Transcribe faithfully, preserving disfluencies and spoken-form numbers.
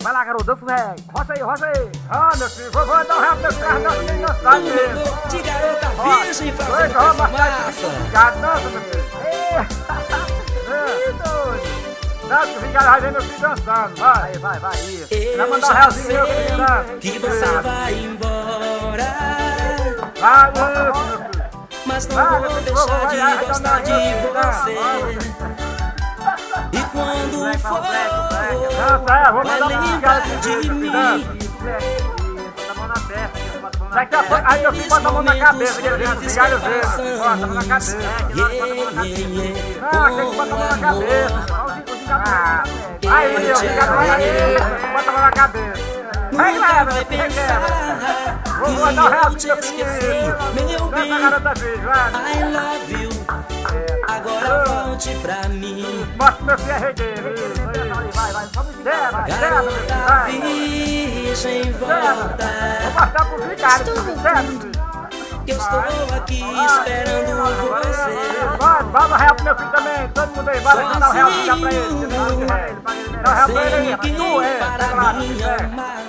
Vai lá, garoto, dança o reggae. Roça aí, roça aí. Ah, meu filho, vou, vou dar um rap nesse carro, dança bem dançado mesmo. De garota virgem fazendo Dois, essa vamos marcar massa. esse vingado, dança, meu filho. Que doido. Dança, o vingado vai ver meu filho dançando. Vai, vai, vai, isso. Vai mandar um realzinho meu filho dança. Que você vai embora. Vai, isso, meu filho. Mas não Vai, vou meu filho, deixar vai, de vai, vai, gostar vai, de vai, você. E quando for, Dança, é, vou vai mandar um lembrar vingado de mim. Bota a mão na testa. Daqui a pouco, aí meu filho bota a mão na cabeça, que ele vem desligar o dedo. Bota a mão na cabeça. Ah, tem que botar a mão na cabeça. Ah, aí, o vingado vai aí, bota a mão na cabeça. Vai lá, meu filho, requebra. Vou mandar o resto que eu fiz. Dança, garota vídeo, vai. I love you. Agora volte pra mim. Mostra meu filho é regueiro. Vai, vai, só me quebra, quebra, meu filho, Garota vai. virgem, Vou volta. mostrar pro vingado, certo? Que eu estou aqui esperando você. Vai, vai dar real pro meu filho também. Todo mundo aí, vai dar um real pra ele. Dá um real pra ele aí. Sem Tu, é, ninguém pega lá, para me é. amar.